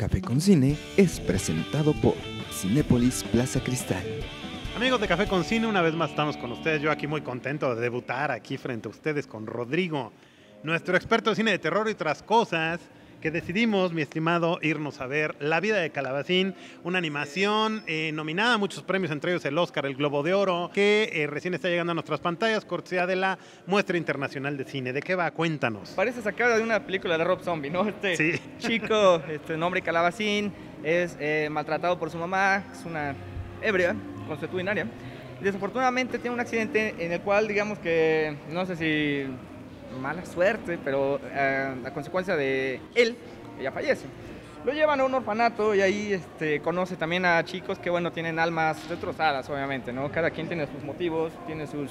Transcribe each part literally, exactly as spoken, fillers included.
Café con Cine es presentado por Cinépolis Plaza Cristal. Amigos de Café con Cine, una vez más estamos con ustedes. Yo aquí muy contento de debutar aquí frente a ustedes con Rodrigo, nuestro experto de cine de terror y otras cosas, que decidimos, mi estimado, irnos a ver La vida de Calabacín, una animación eh, nominada a muchos premios, entre ellos el Oscar, el Globo de Oro, que eh, recién está llegando a nuestras pantallas, cortesía de la Muestra Internacional de Cine. ¿De qué va? Cuéntanos. Parece sacada de una película de Rob Zombie, ¿no? Este sí. chico, este nombre Calabacín, es eh, maltratado por su mamá, es una ebria, consuetudinaria. Desafortunadamente tiene un accidente en el cual, digamos que, no sé si mala suerte, pero eh, a consecuencia de él, ella fallece. Lo llevan a un orfanato y ahí este, conoce también a chicos que, bueno, tienen almas destrozadas, obviamente, ¿no? Cada quien tiene sus motivos, tiene sus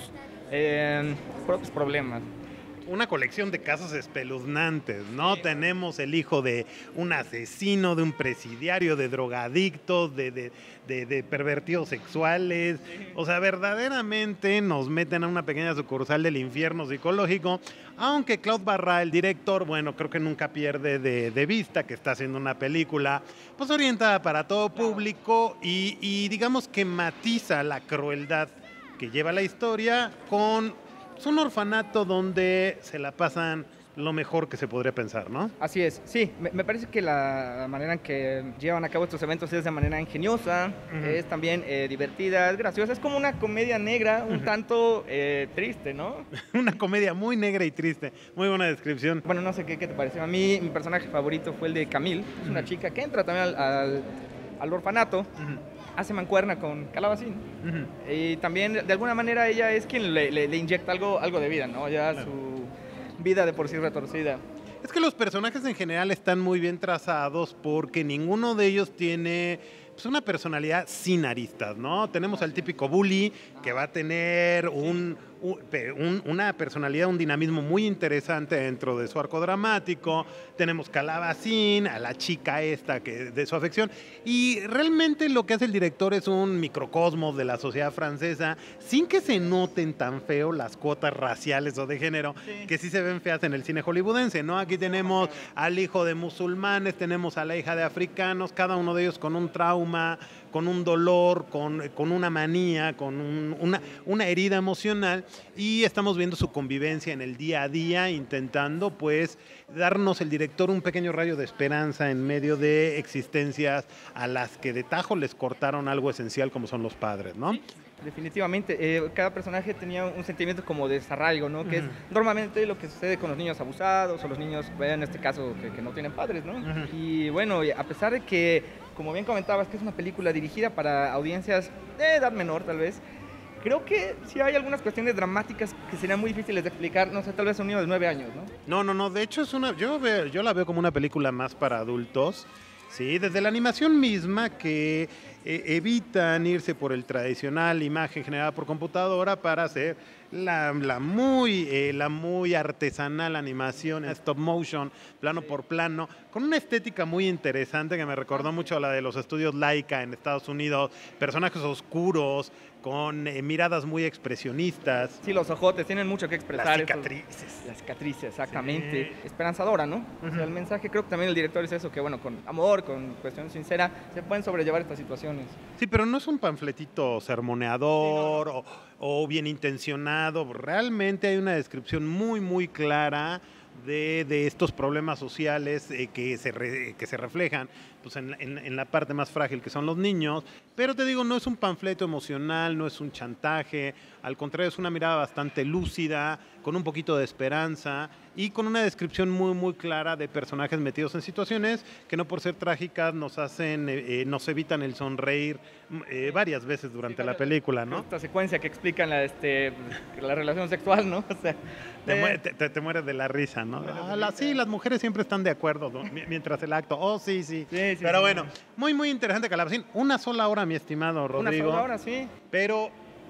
eh, propios problemas. Una colección de casos espeluznantes, ¿no? Sí. Tenemos el hijo de un asesino, de un presidiario, de drogadictos, de, de, de, de pervertidos sexuales. Sí. O sea, verdaderamente nos meten a una pequeña sucursal del infierno psicológico, aunque Claude Barra, el director, bueno, creo que nunca pierde de, de vista que está haciendo una película pues orientada para todo público y, y digamos que matiza la crueldad que lleva la historia con... Es un orfanato donde se la pasan lo mejor que se podría pensar, ¿no? Así es, sí. Me, me parece que la manera en que llevan a cabo estos eventos es de manera ingeniosa, uh-huh. es también eh, divertida, es graciosa. Es como una comedia negra un uh-huh. tanto eh, triste, ¿no? Una comedia muy negra y triste. Muy buena descripción. Bueno, no sé qué, qué te pareció. A mí, mi personaje favorito fue el de Camille. Es una uh-huh. chica que entra también al, al, al orfanato. Uh-huh. Hace mancuerna con Calabacín uh-huh. y también de alguna manera ella es quien le, le, le inyecta algo, algo de vida, ¿no? Ya claro. Su vida de por sí retorcida. Es que los personajes en general están muy bien trazados porque ninguno de ellos tiene pues, una personalidad sin aristas, ¿no? Tenemos al típico bully que va a tener un, un, un, una personalidad, un dinamismo muy interesante dentro de su arco dramático. Tenemos Calabacín, a la chica esta que, de su afección. Y realmente lo que hace el director es un microcosmos de la sociedad francesa, sin que se noten tan feo las cuotas raciales o de género, sí. que sí se ven feas en el cine hollywoodense, ¿no? Aquí tenemos al hijo de musulmanes, tenemos a la hija de africanos, cada uno de ellos con un trauma, con un dolor, con, con una manía, con un, una, una herida emocional, y estamos viendo su convivencia en el día a día, intentando pues darnos el director un pequeño rayo de esperanza en medio de existencias a las que de tajo les cortaron algo esencial como son los padres, ¿no? Sí. Definitivamente, eh, cada personaje tenía un sentimiento como de desarraigo, ¿no? Uh-huh. Que es normalmente lo que sucede con los niños abusados o los niños, en este caso, que, que no tienen padres, ¿no? Uh-huh. Y bueno, a pesar de que, como bien comentabas, que es una película dirigida para audiencias de edad menor, tal vez, creo que sí hay algunas cuestiones dramáticas que serían muy difíciles de explicar, no sé, tal vez a un niño de nueve años, ¿no? No, no, no, de hecho es una, yo, veo, yo la veo como una película más para adultos. Sí, desde la animación misma que eh, evitan irse por el tradicional imagen generada por computadora para hacer la, la, muy, eh, la muy artesanal animación en stop motion, plano sí. por plano, con una estética muy interesante que me recordó mucho a la de los estudios Laika en Estados Unidos, personajes oscuros, con eh, miradas muy expresionistas. Sí, los ojotes tienen mucho que expresar. Las cicatrices. Esos, las cicatrices, exactamente. Sí. Esperanzadora, ¿no? Uh-huh. O sea, el mensaje, creo que también el director es eso, que bueno, con amor, con cuestión sincera, se pueden sobrellevar estas situaciones. Sí, pero no es un panfletito sermoneador sí, no, no. O, o bien intencionado. Realmente hay una descripción muy, muy clara De, de estos problemas sociales eh, que, se re, que se reflejan pues, en, en, en la parte más frágil que son los niños, pero te digo, no es un panfleto emocional, no es un chantaje, al contrario es una mirada bastante lúcida, con un poquito de esperanza y con una descripción muy muy clara de personajes metidos en situaciones que no por ser trágicas nos hacen, eh, eh, nos evitan el sonreír eh, varias veces durante sí, la película, ¿no? Esta secuencia que explican la, este, la relación sexual, ¿no? O sea, te, te, te, te mueres de la risa, ¿no? Ah, la, sí, las mujeres siempre están de acuerdo, ¿no? Mientras el acto, oh, sí, sí. sí, sí pero sí, bueno, sí. muy, muy interesante Calabacín. Una sola hora, mi estimado Rodrigo. Una sola hora, sí. Pero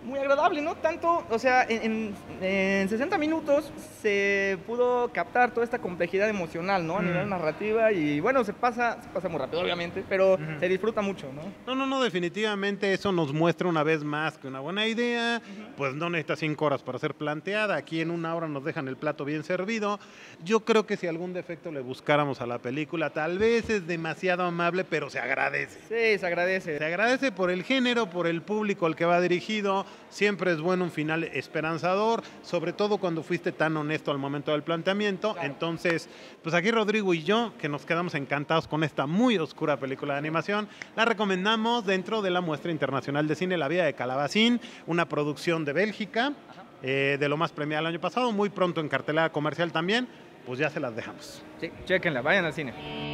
muy agradable, ¿no? Tanto, o sea, en, en, en sesenta minutos se pudo captar toda esta complejidad emocional, ¿no? A Mm. nivel narrativa y bueno, se pasa, se pasa muy rápido, obviamente, pero Ujú. se disfruta mucho, ¿no? No, no, no, definitivamente eso nos muestra una vez más que una buena idea, pues no necesita cinco horas para ser planteada, aquí en una hora nos dejan el plato bien servido. Yo creo que si algún defecto le buscáramos a la película, tal vez es demasiado amable, pero se agradece. Sí, se agradece. Se agradece por el género, por el público al que va dirigido, siempre es bueno un final esperanzador, sobre todo cuando fuiste tan honesto al momento del planteamiento. Claro. Entonces, pues aquí Rodrigo y yo, que nos quedamos encantados con esta muy oscura película de animación, la recomendamos dentro de la Muestra Internacional de Cine La Vida de Calabacín, una producción de Bélgica, eh, de lo más premiada el año pasado, muy pronto en cartelera comercial también, pues ya se las dejamos. Sí, chéquenla, vayan al cine.